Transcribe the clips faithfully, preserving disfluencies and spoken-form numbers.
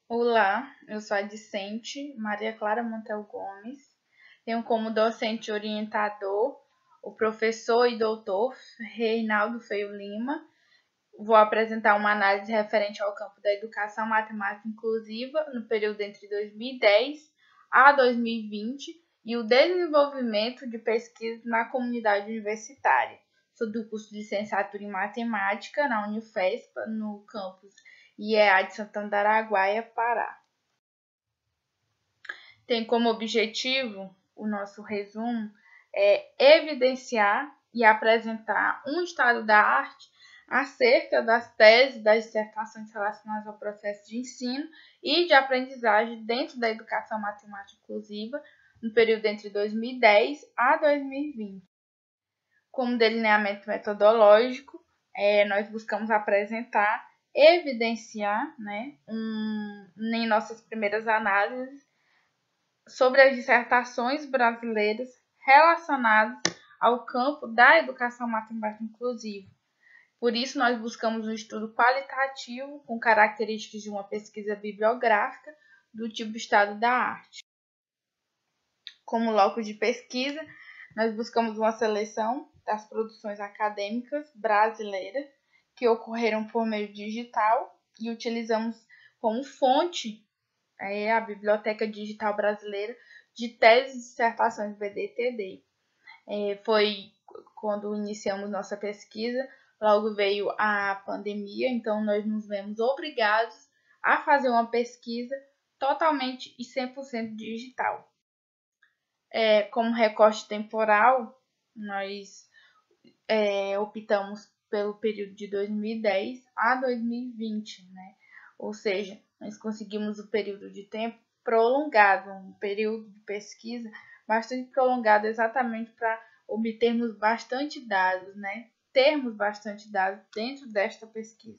Olá, eu sou a discente Maria Clara Montel Gomes. Tenho como docente orientador o professor e doutor Reinaldo Feio Lima. Vou apresentar uma análise referente ao campo da educação matemática inclusiva no período entre dois mil e dez a dois mil e vinte e o desenvolvimento de pesquisa na comunidade universitária. Sou do curso de licenciatura em matemática na Unifespa, no campus I E A de Santana do Araguaia, Pará. Tem como objetivo, o nosso resumo, é evidenciar e apresentar um estado da arte acerca das teses, das dissertações relacionadas ao processo de ensino e de aprendizagem dentro da educação matemática inclusiva no período entre dois mil e dez a dois mil e vinte. Como delineamento metodológico, é, nós buscamos apresentar, evidenciar, né, um, em nossas primeiras análises, sobre as dissertações brasileiras relacionadas ao campo da educação matemática inclusiva. Por isso, nós buscamos um estudo qualitativo com características de uma pesquisa bibliográfica do tipo estado da arte. Como locus de pesquisa, nós buscamos uma seleção das produções acadêmicas brasileiras que ocorreram por meio digital e utilizamos como fonte é, a Biblioteca Digital Brasileira de Teses e Dissertações B D T D. É, foi quando iniciamos nossa pesquisa, logo veio a pandemia, então nós nos vemos obrigados a fazer uma pesquisa totalmente e cem por cento digital. É, como recorte temporal, nós é, optamos pelo período de dois mil e dez a dois mil e vinte, né? Ou seja, nós conseguimos o período de tempo prolongado, um período de pesquisa bastante prolongado, exatamente para obtermos bastante dados, né? Termos bastante dados dentro desta pesquisa.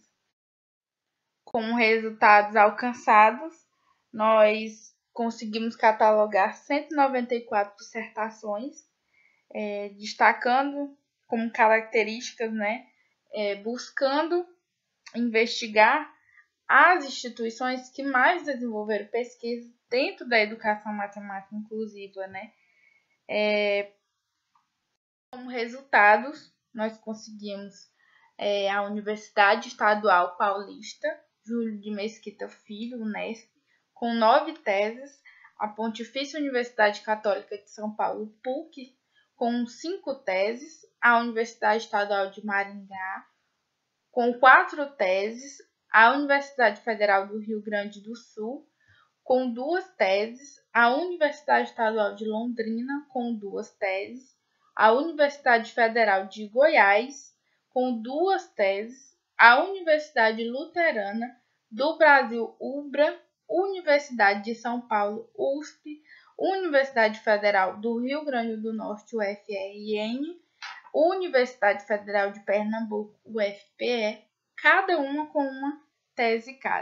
Como resultados alcançados, nós conseguimos catalogar cento e noventa e quatro dissertações, é, destacando como características, né, é, buscando investigar as instituições que mais desenvolveram pesquisa dentro da educação matemática inclusiva, né? É, como resultados, nós conseguimos é, a Universidade Estadual Paulista, Júlio de Mesquita Filho, Unesp, com nove teses, a Pontifícia Universidade Católica de São Paulo, P U C, com cinco teses, a Universidade Estadual de Maringá, com quatro teses, a Universidade Federal do Rio Grande do Sul, com duas teses, a Universidade Estadual de Londrina, com duas teses, a Universidade Federal de Goiás, com duas teses, a Universidade Luterana do Brasil, UBRA, Universidade de São Paulo, U S P, Universidade Federal do Rio Grande do Norte, U F R N, Universidade Federal de Pernambuco, U F P E, cada uma com uma tese cada.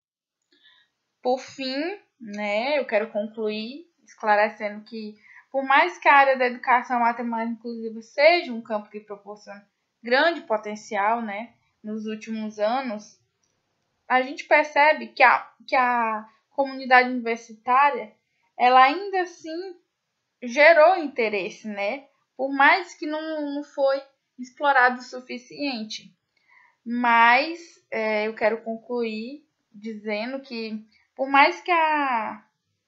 Por fim, né, eu quero concluir esclarecendo que, por mais que a área da educação matemática inclusiva seja um campo que proporciona grande potencial, né, nos últimos anos, a gente percebe que a, que a comunidade universitária, ela ainda assim gerou interesse, né, por mais que não, não foi explorado o suficiente. Mas é, eu quero concluir dizendo que, por mais que, a,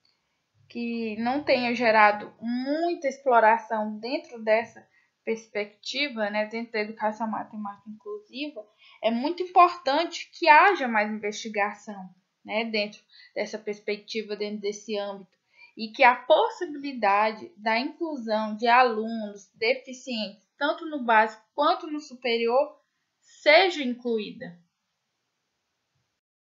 que não tenha gerado muita exploração dentro dessa perspectiva, né, dentro da educação matemática inclusiva, é muito importante que haja mais investigação, né, dentro dessa perspectiva, dentro desse âmbito, e que a possibilidade da inclusão de alunos deficientes, tanto no básico quanto no superior, seja incluída.